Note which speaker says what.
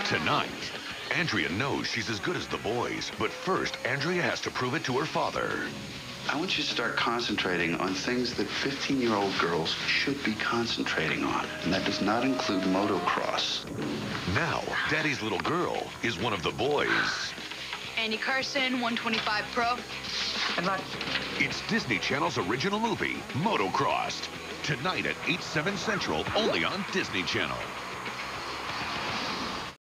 Speaker 1: Tonight, Andrea knows she's as good as the boys, but first, Andrea has to prove it to her father.
Speaker 2: I want you to start concentrating on things that 15-year-old girls should be concentrating on, and that does not include motocross.
Speaker 1: Now, Daddy's little girl is one of the boys.
Speaker 3: Andy Carson, 125 Pro.
Speaker 4: Good luck.
Speaker 1: It's Disney Channel's original movie, Motocrossed. Tonight at 8/7 Central, only on Disney Channel.